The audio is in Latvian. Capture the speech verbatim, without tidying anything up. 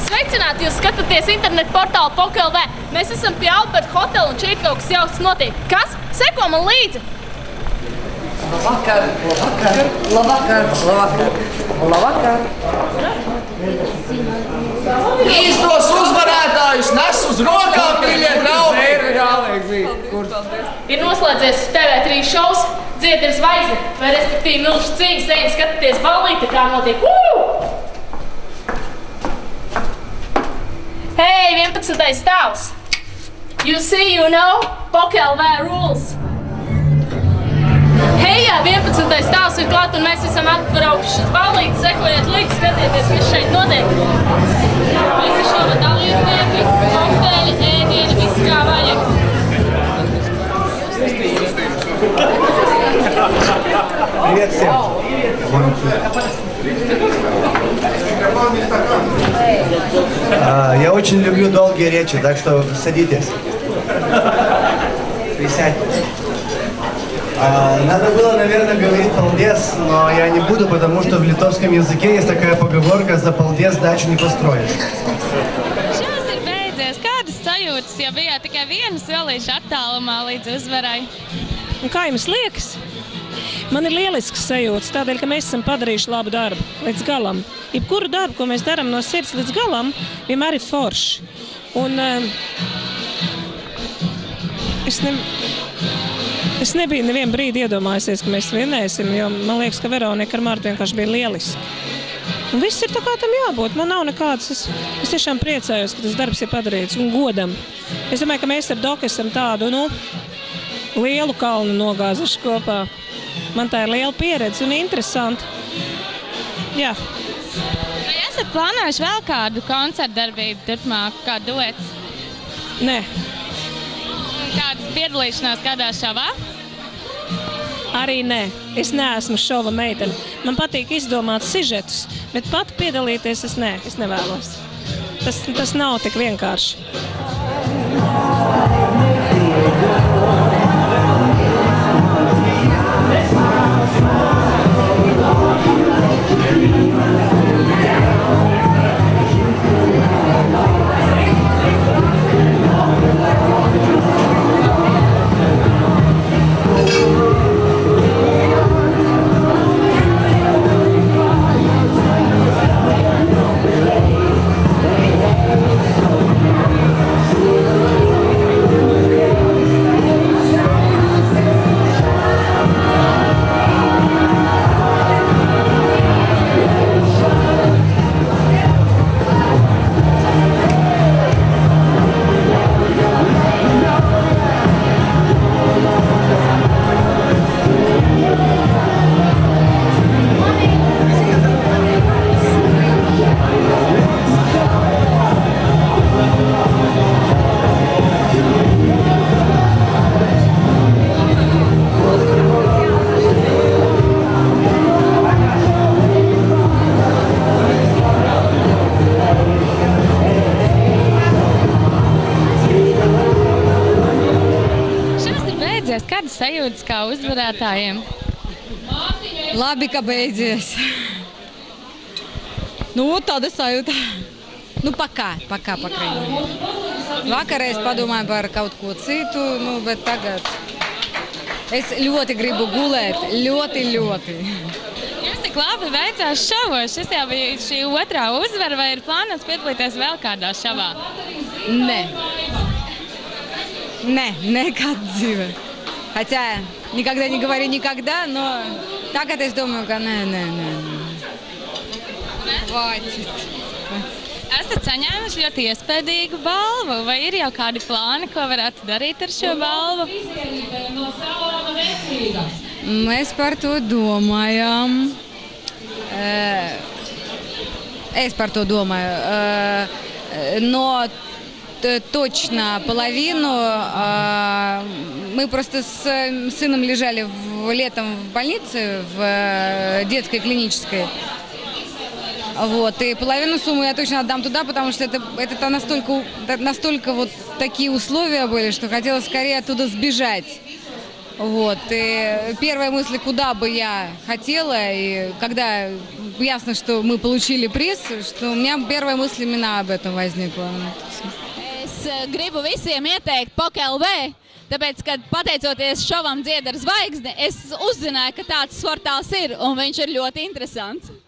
Sveicināti! Jūs skatāties internetu portālu Poke L V. Mēs esam pie Alberta hotela un šeit kaut kas jauks notiek. Kas? Seko man līdzi! Labvakar! Labvakar! Labvakar! Labvakar! Labvakar! Īstos uzvarētājus nes uz rokām, mīļie draugi! Ir noslēdzies T V trīs šovs Dzied ir zvaigzne, vai respektīvi milžu cīņas, ejam skatāties ballīti, kā notiek. Woo! Hey, vienpadsmitais stāvs! You see, you know, Poke L V rules! Hei, jā, vienpadsmitais stāvs ir klāt un mēs esam atbraukuši uz ballīti, sekojiet līdzi, skatieties, kas šeit notiek. Visi šova dalībnieki, kokteļi, ēdieni, viss kā vajag. Привет всем! Я очень люблю долгие речи, так что садитесь. Присядь. Надо было, наверное, говорить «полдес», но я не буду, потому что в литовском языке есть такая поговорка «за полдес дачу не построишь». Šovs ir beidzies. Kādas sajūtas, ja bijāt tikai vienu solīšu attālumā līdz uzvarai? Un kā jums liekas? Man ir lielisks sajūtas, tādēļ, ka mēs esam padarījuši labu darbu līdz galam. Jebkuru darbu, ko mēs darām no sirds līdz galam, vienmēr ir forši. Un uh, es, ne, es nebiju nevienu brīdi iedomājusies, ka mēs vienēsim, jo man liekas, ka Veronika ar Martu vienkārši bija lieliski. Un viss ir tā kā tam jābūt. Man nav nekādas, es, es tiešām priecājos, ka tas darbs ir padarīts un godam. Es domāju, ka mēs ar Doku esam tādu, nu, lielu kalnu nogāzuši kopā. Man tā ir liela pieredze un interesanti. Jā. Vai esat plānojuši vēl kādu koncertu darbību turpmāk, kā duets? Nē. Kādas piedalīšanās kādā šovā? Arī nē. Es neesmu šova meitene. Man patīk izdomāt sižetus, bet pat piedalīties es nē, es nevēlos. Tas, tas nav tik vienkārši. Kādas sajūtas kā uzvarētājiem? Labi, ka beidzies. Nu, tāda sajūta. Nu, pakā, pakā, pakā. Vakarēs padomāju par kaut ko citu, nu, bet tagad es ļoti gribu gulēt, ļoti, ļoti. Jums tik labi veicās šovos, šis jau bija šī otrā uzvara, vai ir plānots piedalīties vēl kādā šovā? Nē. Nē, nekad dzīve. Хотя, никогда не говори никогда, но tagad es domāju, ka nē, nē, nē. Hvaķit. Esat saņēmuši ļoti iespējīgu balvu, vai ir jau kādi plāni, ko varētu darīt ar šo balvu? Mēs par to domājam. Es par to domāju. Но точно половину. Мы просто с сыном лежали в, летом в больнице, в детской клинической. Вот, и половину суммы я точно отдам туда, потому что это, это настолько, настолько вот такие условия были, что хотелось скорее оттуда сбежать. Вот, и первая мысль, куда бы я хотела, и когда ясно, что мы получили приз, что у меня первая мысль именно об этом возникла. Es gribu visiem ieteikt P O K L V, tāpēc, kad pateicoties šovam Dzied ar zvaigzni, es uzzināju, ka tāds sportāls ir, un viņš ir ļoti interesants.